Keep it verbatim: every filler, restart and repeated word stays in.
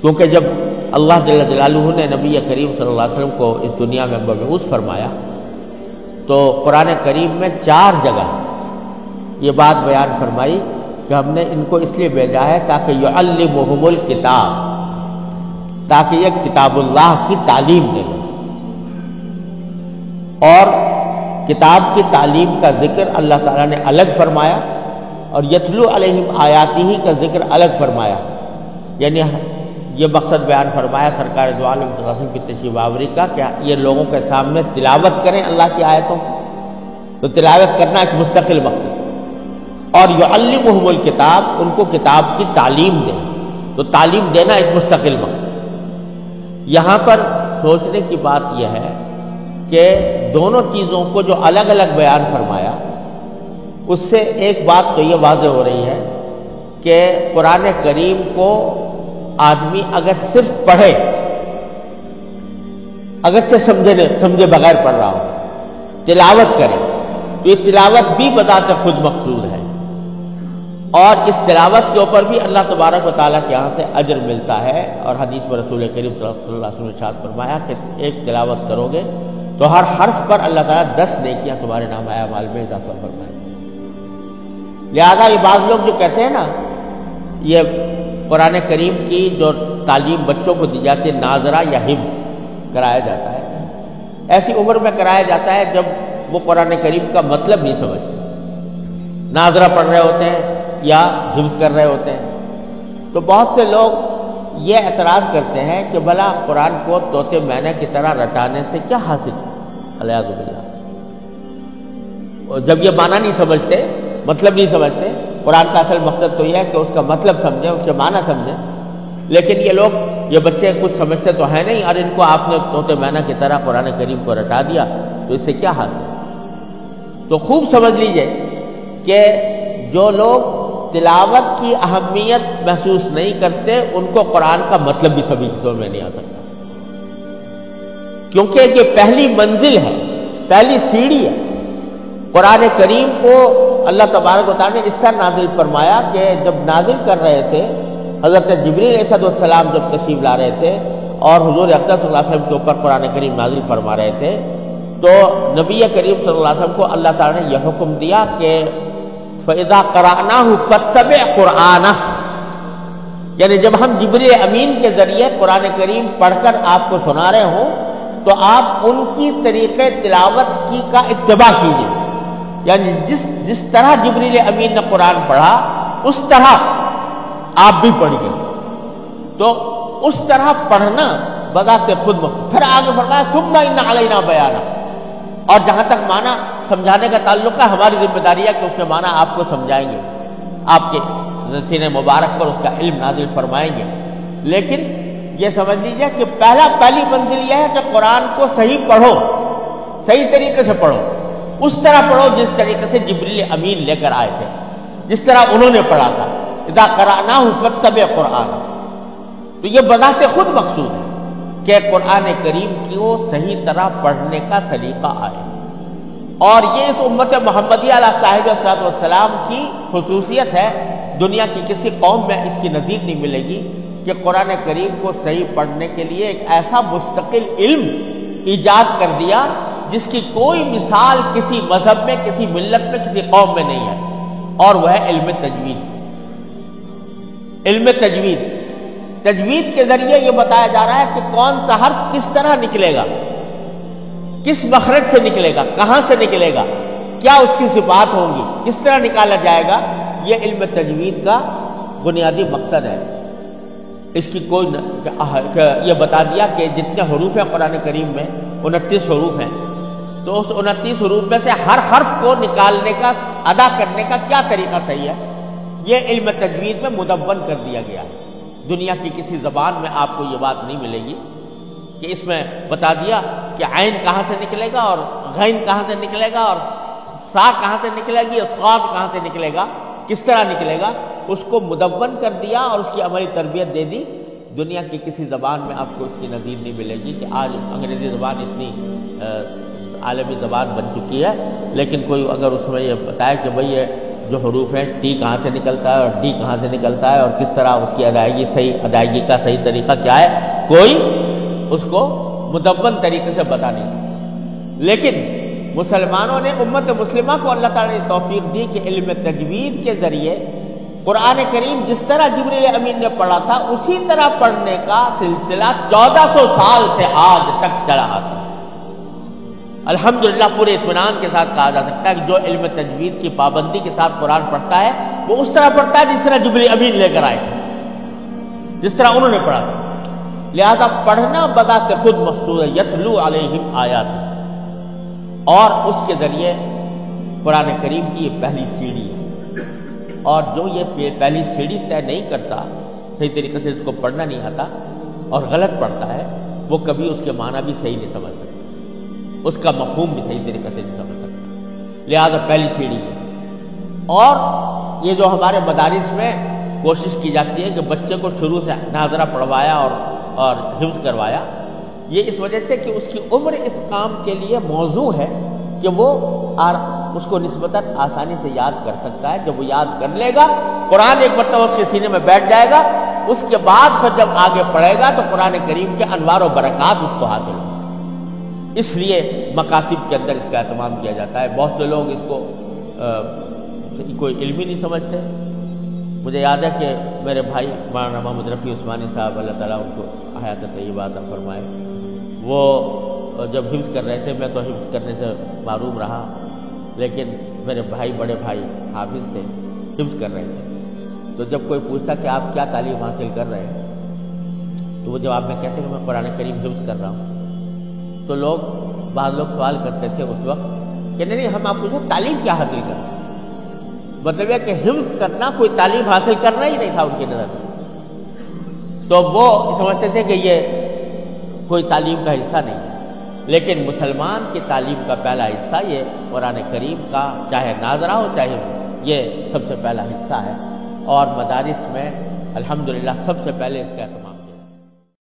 کیونکہ جب اللہ جل جلالہ نے نبی کریم صلی اللہ علیہ وسلم کو اس دنیا میں مبعوث فرمایا تو قرآن کریم میں چار جگہ یہ بات بیان فرمائی کہ ہم نے ان کو اس لیے بھیجا ہے تاکہ یعلمہم الکتاب، تاکہ یہ کتاب اللہ کی تعلیم دے لیں۔ اور کتاب کی تعلیم کا ذکر اللہ تعالیٰ نے الگ فرمایا اور یتلو علیہم آیاتہ کا ذکر الگ فرمایا، یعنی یہ مقصد بیان فرمایا سرکار دو عالم صلی اللہ علیہ وسلم کی تشریف آوری کا کہ یہ لوگوں کے سامنے تلاوت کریں اللہ کی آیتوں کی، تو تلاوت کرنا ایک مستقل مقصد، اور یعلمہم الکتاب، ان کو کتاب کی تعلیم دیں، تو تعلیم دینا ایک مستقل مقصد۔ یہاں پر سوچنے کی بات یہ ہے کہ دونوں چیزوں کو جو الگ الگ بیان فرمایا اس سے ایک بات تو یہ واضح ہو رہی ہے کہ قرآن کریم کو آدمی اگر صرف پڑھے، اگرچہ سمجھے سمجھے بغیر پڑھ رہا ہو، تلاوت کرے تو یہ تلاوت بھی بذات خود مقصود ہے، اور اس تلاوت کے اوپر بھی اللہ تبارک و تعالیٰ کے یہاں سے اجر ملتا ہے، اور حدیث میں رسول کریم صلی اللہ علیہ وسلم نے ارشاد فرمایا کہ ایک تلاوت کرو گے تو ہر حرف پر اللہ تعالیٰ دس نیکیاں تمہارے نام اعمال میں اضافہ فرمائے۔ لہذا یہ بعض لوگ جو کہتے ہیں نا، یہ قرآن کریم کی جو تعلیم بچوں کو دی جاتی ہے ناظرہ یا حفظ کرایا جاتا ہے، ایسی عمر میں کرایا جاتا ہے جب وہ قرآن کریم کا مطلب نہیں سمجھتے، ناظرہ پڑھ رہے ہوتے ہیں یا حفظ کر رہے ہوتے ہیں۔ تو بہت سے لوگ یہ اعتراض کرتے ہیں کہ بھلا قرآن کو طوطے مینے کی طرح رٹانے سے کیا حاصل، الیاذ باللہ۔ اور جب یہ معنی نہیں سمجھتے، مطلب نہیں سمجھتے، قرآن کا اصل مقصد تو یہ ہے کہ اس کا مطلب سمجھیں، اس کے معنی سمجھیں، لیکن یہ لوگ یہ بچے کچھ سمجھتے تو ہیں نہیں، اور ان کو آپ نے طوطے مینا کی طرح قرآن کریم کو رٹا دیا تو اس سے کیا حاصل۔ تو خوب سمجھ لیجئے کہ جو لوگ تلاوت کی اہمیت محسوس نہیں کرتے ان کو قرآن کا مطلب بھی سمجھ میں نہیں آ سکتا، کیونکہ یہ پہلی منزل ہے، پہلی سیڑھی ہے۔ قرآن کریم کو اللہ تبارک و تعالیٰ نے اس طرح نازل فرمایا کہ جب نازل کر رہے تھے حضرت جبریل علیہ السلام جب تشریف لا رہے تھے اور حضور اقدس صلی اللہ علیہ وسلم کے اوپر قرآن کریم نازل فرما رہے تھے، تو نبی کریم صلی اللہ علیہ وسلم کو اللہ تعالیٰ نے یہ حکم دیا کہ فَإِذَا قَرَأْنَاهُ فَاتَّبِعْ قُرْآنَهُ، یعنی جب ہم جبریل امین کے ذریعے قرآن کریم پڑھ کر آپ کو سنا رہے ہوں تو آپ ان کی طریقے تلاوت کی کا اتباع کیجیے، یعنی جس جس طرح جبریل امین نے قرآن پڑھا اس طرح آپ بھی پڑھیے، تو اس طرح پڑھنا بذات خود مقصود۔ پھر آگے فرمایا ثُمَّ إِنَّ عَلَيْنَا بَيَانَهُ، اور جہاں تک معنی سمجھانے کا تعلق ہے ہماری ذمہ داری ہے کہ اس کے معنی آپ کو سمجھائیں گے، آپ کے سینے مبارک پر اس کا علم نازل فرمائیں گے، لیکن یہ سمجھ لیجئے کہ پہلا پہلی منزل یہ ہے کہ قرآن کو صحیح پڑھو، صحیح طریقے سے پڑھو، اس طرح پڑھو جس طریقے سے جبریل امین لے کر آئے تھے، جس طرح انہوں نے پڑھا تھا۔ اذا قرأناه فاتبع قرآنہ، تو یہ بذات خود مقصود ہے کہ قرآن کریم کو صحیح طرح پڑھنے کا سلیقہ آئے، اور یہ اس امت محمدیہ علیہ صاحب والسلام کی خصوصیت ہے، دنیا کی کسی قوم میں اس کی نظیر نہیں ملے گی کہ قرآن کریم کو صحیح پڑھنے کے لیے ایک ایسا مستقل علم ایجاد کر دیا جس کی کوئی مثال کسی مذہب میں، کسی ملت میں، کسی قوم میں نہیں ہے، اور وہ ہے علم تجوید۔ علم تجوید تجوید کے ذریعے یہ بتایا جا رہا ہے کہ کون سا حرف کس طرح نکلے گا، کس مخرج سے نکلے گا، کہاں سے نکلے گا، کیا اس کی صفات ہوں گی، کس طرح نکالا جائے گا۔ یہ علم تجوید کا بنیادی مقصد ہے۔ اس کی کوئی یہ بتا دیا کہ جتنے حروف ہیں قرآن کریم میں انتیس حروف ہیں، تو اس انتیس حروف میں سے ہر حرف کو نکالنے کا، ادا کرنے کا کیا طریقہ صحیح ہے، یہ علم تجوید میں مدون کر دیا گیا ہے۔ دنیا کی کسی زبان میں آپ کو یہ بات نہیں ملے گی کہ اس میں بتا دیا کہ عین کہاں سے نکلے گا اور غین کہاں سے نکلے گا اور سا کہاں سے نکلے گی اور صاد کہاں سے نکلے گا، کس طرح نکلے گا، اس کو مدون کر دیا اور اس کی عملی تربیت دے دی۔ دنیا کی کسی زبان میں آپ کو اس کی نظیر نہیں ملے گی کہ آج انگریزی زبان اتنی عالمی زبان بن چکی ہے، لیکن کوئی اگر اس میں یہ بتائے کہ بھئی یہ جو حروف ہیں ٹی کہاں سے نکلتا ہے اور ڈی کہاں سے نکلتا ہے اور کس طرح اس کی ادائیگی صحیح ادائیگی کا صحیح طریقہ کیا ہے، کوئی اس کو مدون طریقے سے بتا نہیں سکتا۔ لیکن مسلمانوں نے، امت مسلمہ کو اللہ تعالیٰ نے توفیق دی کہ علم تجوید کے ذریعے قرآن کریم جس طرح جبریل امین نے پڑھا تھا اسی طرح پڑھنے کا سلسلہ چودہ سو سال سے آج تک چلا آتا ہے۔ الحمدللہ پورے اطمینان کے ساتھ کہا جا سکتا ہے کہ جو علم تجوید کی پابندی کے ساتھ قرآن پڑھتا ہے وہ اس طرح پڑھتا ہے جس طرح جبریل امین لے کر آئے تھے، جس طرح انہوں نے پڑھا تھا۔ لہذا پڑھنا بذات خود مقصود ہے، یتلو علیہم آیات، اور اس کے ذریعے قرآن کریم کی یہ پہلی سیڑھی ہے۔ اور جو یہ پہلی سیڑھی طے نہیں کرتا، صحیح طریقے سے اس کو پڑھنا نہیں آتا اور غلط پڑھتا ہے، وہ کبھی اس کے معنی بھی صحیح نہیں سمجھ سکتا، اس کا مفہوم بھی صحیح طریقے سے نہیں سمجھ سکتا۔ لہذا پہلی سیڑھی ہے۔ اور یہ جو ہمارے مدارس میں کوشش کی جاتی ہے کہ بچے کو شروع سے ناظرہ پڑھوایا اور اور حفظ کروایا، یہ اس وجہ سے کہ اس کی عمر اس کام کے لیے موزوں ہے کہ وہ اس کو نسبتاً آسانی سے یاد کر سکتا ہے۔ جب وہ یاد کر لے گا، قرآن ایک مرتبہ اس کے سینے میں بیٹھ جائے گا، اس کے بعد پھر جب آگے پڑھے گا تو قرآن کریم کے انوار و برکات اس کو حاصل ہوں۔ اس لیے مکاتب کے اندر اس کا اہتمام کیا جاتا ہے۔ بہت سے لوگ اس کو کوئی علم ہی نہیں سمجھتے۔ مجھے یاد ہے کہ میرے بھائی مولانا محمد رفیع عثمانی صاحب، اللہ تعالیٰ ان کو حیات طیبہ عطا فرمائے، وہ جب حفظ کر رہے تھے، میں تو حفظ کرنے سے معروم رہا، لیکن میرے بھائی بڑے بھائی حافظ تھے، حفظ کر رہے تھے۔ تو جب کوئی پوچھتا کہ آپ کیا تعلیم حاصل کر رہے ہیں تو وہ جواب میں کہتے ہیں کہ میں قرآن کریم حفظ کر رہا ہوں۔ تو لوگ بعض لوگ سوال کرتے تھے اس وقت کہ نہیں نہیں ہم آپ پوچھیں تعلیم کیا حاصل کرتے ہیں، مطلب یہ کہ حفظ کرنا کوئی تعلیم حاصل کرنا ہی نہیں تھا ان کی نظر میں۔ تو وہ سمجھتے تھے کہ یہ کوئی تعلیم کا حصہ نہیں ہے، لیکن مسلمان کی تعلیم کا پہلا حصہ یہ قرآن کریم کا، چاہے ناظرہ ہو چاہے یہ سب سے پہلا حصہ ہے، اور مدارس میں الحمدللہ سب سے پہلے اس کا اہتمام